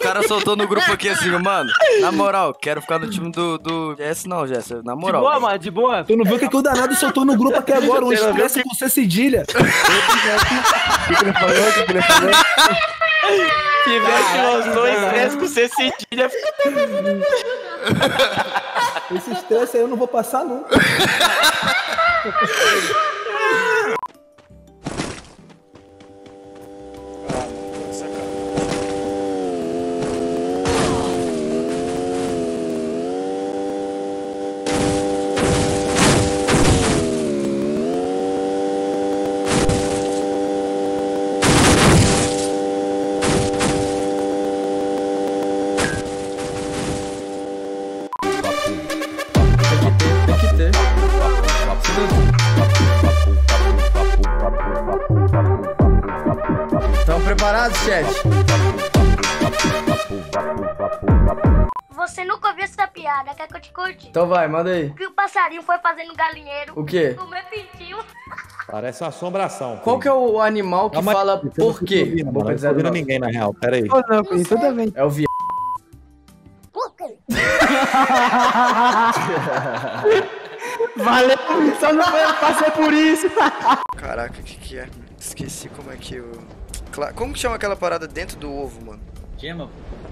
cara soltou no grupo aqui assim, mano. Na moral, quero ficar no time do Jess, não, Jess. Na moral. De boa, mano, de boa. Tu não viu o que o danado soltou no grupo aqui agora? Um estresse com C cedilha. O que ele falou? O que ele falou? Tivesse os dois estresse com C cedilha. Esse estresse aí eu não vou passar nunca. Tem que ter. Estão preparados, chat? Você nunca ouviu essa piada, quer que eu te conte? Então vai, manda aí. O que o passarinho foi fazer no galinheiro? O quê? Comer pintinho. Parece uma assombração. Qual que é o animal que fala por quê? Não tô ouvindo ninguém, na real. Pera aí. Ô, não, Cunha, toda vez. É o viado. Valeu, só não passei por isso. Caraca, o que é? Esqueci como é que eu... Como que chama aquela parada dentro do ovo, mano? Gema.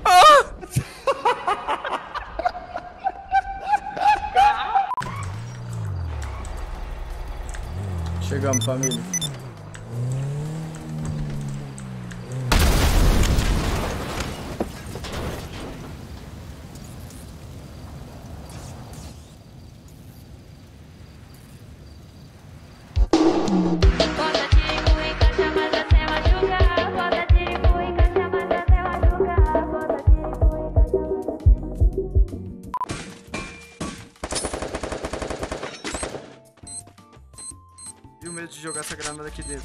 Chegamos, família. Bota tico e caixa, mas até machucar. Bota tico e caixa, mas até machucar. Bota E o medo de jogar essa granada aqui dentro.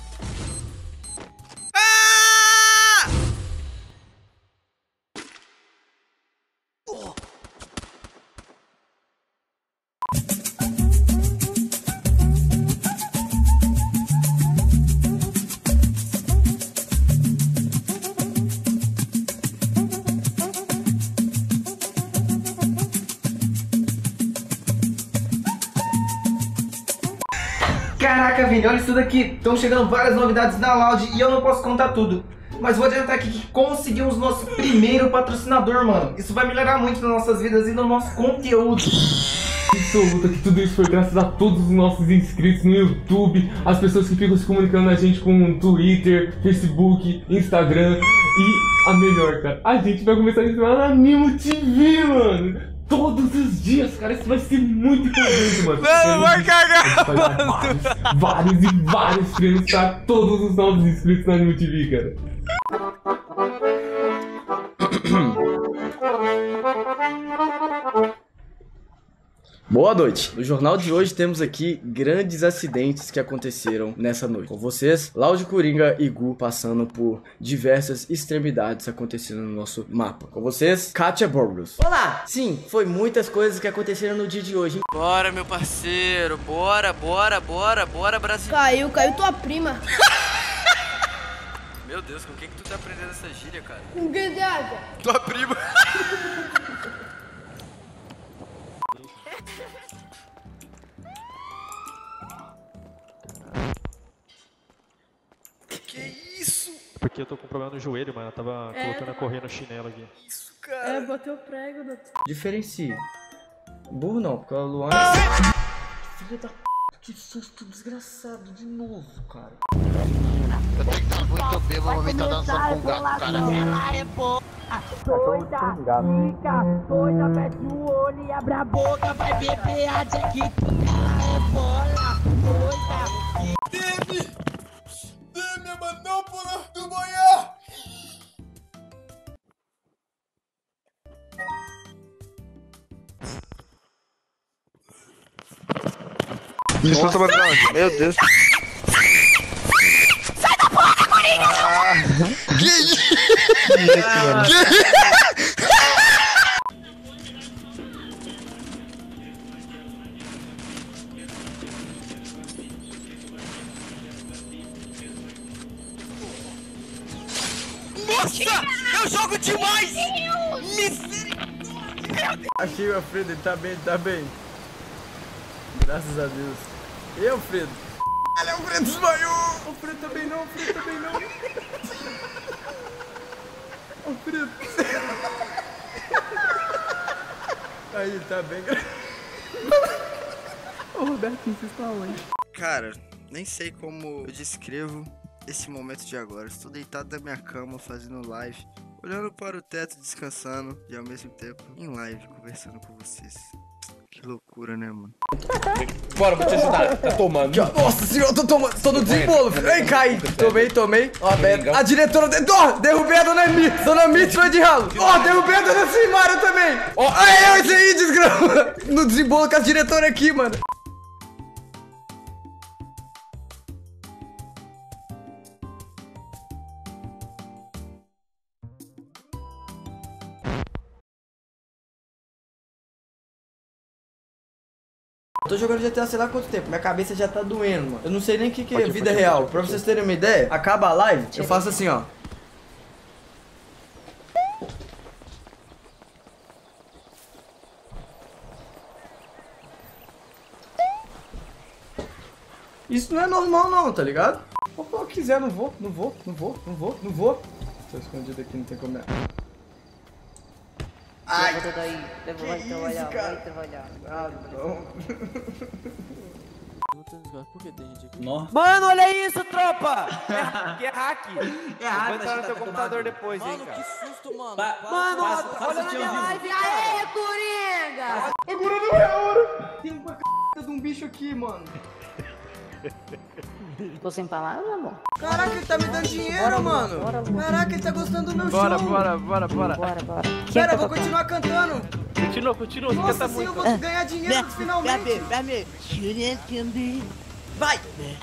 Caraca, Vini, olha isso daqui. Estão chegando várias novidades da Loud e eu não posso contar tudo. Mas vou adiantar aqui que conseguimos nosso primeiro patrocinador, mano. Isso vai melhorar muito nas nossas vidas e no nosso conteúdo. Absoluta que tudo isso foi graças a todos os nossos inscritos no YouTube, as pessoas que ficam se comunicando a gente com Twitter, Facebook, Instagram e a melhor, cara, a gente vai começar a entrar na Animo TV, mano. Todos os dias, cara, isso vai ser muito importante, mano. Não, vai cagar, mano. Vários prêmios pra todos os novos inscritos na Animo TV, cara. Boa noite. No jornal de hoje temos aqui grandes acidentes que aconteceram nessa noite. Com vocês, Loud Coringa e Gu passando por diversas extremidades acontecendo no nosso mapa. Com vocês, Katia Borgos. Olá! Sim, foi muitas coisas que aconteceram no dia de hoje. Bora, meu parceiro. Bora, Brasil. Caiu tua prima. Meu Deus, com quem que tu tá aprendendo essa gíria, cara? Com quem você acha? Tua prima. Que isso? Porque eu tô com problema no joelho, mano. Eu tava colocando a correr no chinelo aqui. Isso, cara. Botei o prego, doutor. Diferencia. Burro não, porque a Luana... Filha da p... Que susto desgraçado de novo, cara. Eu tenho que estar muito bêbado, vou me estar dançando com o gato, cara. Ela é boa, doida, fica doida, fecha o olho e abre a boca, vai beber a Jack. Ela é bola, doida. Dê-me a manopla do manhã! Desculpa, meu Deus. Sai da porta, Coringa! Que isso? Nossa! Eu jogo demais! Achei o Alfredo, ele tá bem. Graças a Deus. E Alfredo? Olha, Alfredo desmaiou! Alfredo também não. Alfredo. Aí, ele tá bem. Ô, Robertinho, vocês estão onde? Cara, nem sei como eu descrevo esse momento de agora. Estou deitado na minha cama fazendo live, olhando para o teto, descansando e ao mesmo tempo em live, conversando com vocês. Que loucura, né, mano? Bora, vou te ajudar. Tá tomando. Aqui, ó. Nossa senhora, eu tô tomando. Tô no desembolo, filho. Ei, cai. Tomei. Ó, a diretora. Derrubei a dona Mitz. Dona Mitz foi de ralo. Ó, derrubei a dona Simária também. Ó, aí, esse aí, desgrama. No desembolo com a diretora aqui, mano. Eu tô jogando GTA sei lá quanto tempo, minha cabeça já tá doendo, mano. Eu não sei nem o que é vida real. Pra vocês terem uma ideia, acaba a live, eu faço assim, ó. Isso não é normal não, tá ligado? Vou falar o que quiser, não vou. Tô escondido aqui, não tem como. Ai, Vai trabalhar. Ah, não. Por que tem gente aqui? Nossa. Mano, olha isso, tropa! Que é hack. É hack, Vou entrar no teu computador depois, hein, Mano, cara. que susto, mano. Mano, olha na minha live! Aê, Coringa! Agora não é a hora! Tem uma c... de um bicho aqui, mano. Tô sem palavras, amor? Caraca, ele tá me dando dinheiro, mano. Caraca, ele tá gostando do meu show. Bora. Bora. Pera, eu vou continuar cantando. Continua, Nossa, canta sim, muito. eu vou ganhar dinheiro finalmente. Vai!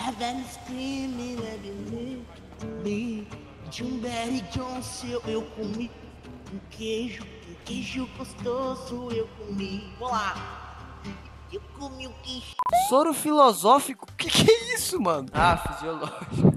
De um Berry John seu eu comi um queijo gostoso eu comi. Vamos lá. Eu comi o queijo. Soro filosófico? Que é isso, mano? Ah, fisiológico.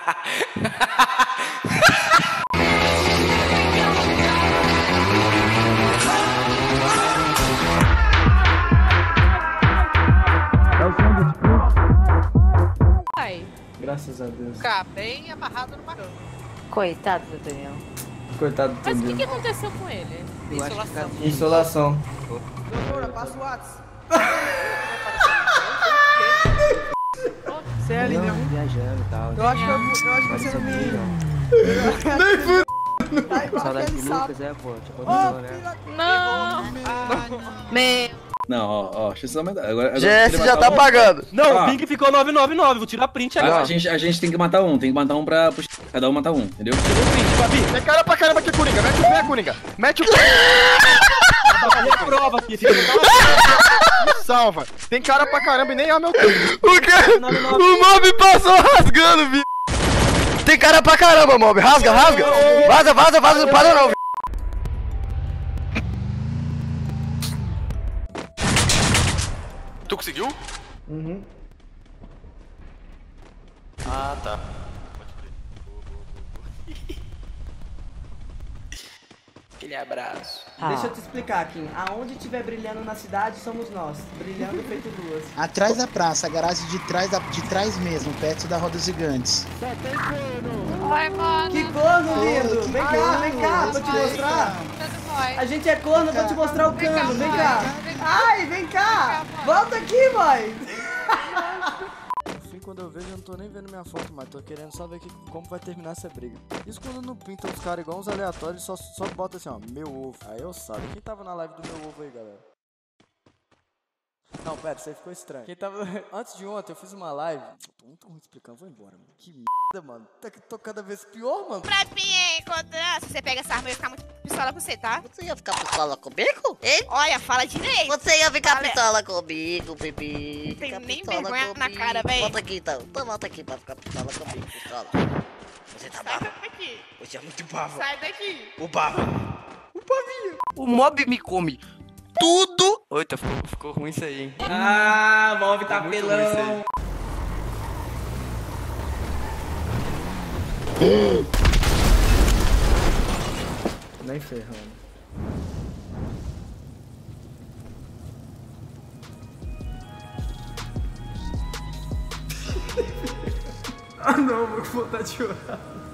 Ai, Graças a Deus. ficar bem amarrado no barranco. Coitado do Daniel. Coitado do Mas o que Daniel. aconteceu com ele? Insolação. Insolação. Doutora, passa o WhatsApp. Você é ali, né? Viajando e tal. Eu acho que você é meio... Nem fui. Tá igual aquele sapo. Pô, tipo, Não! Meu. Não, ó, deixa eu só aumentar. Agora GS já tá pagando. Não, Ah. o ping ficou 999, vou tirar print agora. A gente tem que matar um, pra puxar. Cada um matar um, entendeu? Tem cara pra caramba aqui, Coringa. Mete o pé, Coringa. Mete o pé. E a prova aqui, Salva. Tem cara pra caramba e nem é meu tempo. O quê? O mob passou rasgando, vi. Tem cara pra caramba, mob. Rasga. Vaza, não para não, vi. Tu conseguiu? Uhum. Ah, tá. Aquele abraço. Deixa eu te explicar, Kim. Aonde tiver brilhando na cidade, somos nós. Brilhando feito duas. Atrás da praça, a garagem de trás mesmo, perto da Roda Gigantes. Vai, mano. Que corno, lindo! Vem cá, vou te mostrar. A gente é corno, vou te mostrar o cano. Vem cá. Ai, vem cá. Volta aqui, mãe. No fim, quando eu vejo, eu não tô nem vendo minha foto, mas tô querendo só ver como vai terminar essa briga. Isso quando não pinta os caras igual uns aleatórios, só bota assim, ó, meu ovo. Aí eu sabe. Quem tava na live do meu ovo aí, galera? Não, pera, isso aí ficou estranho. Quem tava... Antes de ontem, eu fiz uma live. Tô muito ruim explicando, vou embora, mano. Que merda, mano. Tô cada vez pior, mano. Pra mim, enquanto você pega essa arma, eu ia ficar muito pistola com você, tá? Você ia ficar pistola comigo? Hein? Olha, fala direito. Você ia ficar Olha. pistola comigo, bebê. Tem Ficar nem pistola vergonha na comigo. cara, véi. Volta aqui então. Então volta aqui pra ficar pistola comigo, pistola. Você tá Sai bravo. daqui. Você é muito bravo. Sai daqui. O bravo. O mob me come tudo. Eita, ficou ruim isso aí, hein? Ah, Mob tá pelão. Nem ferrando. Ah não, vou com vontade de chorar.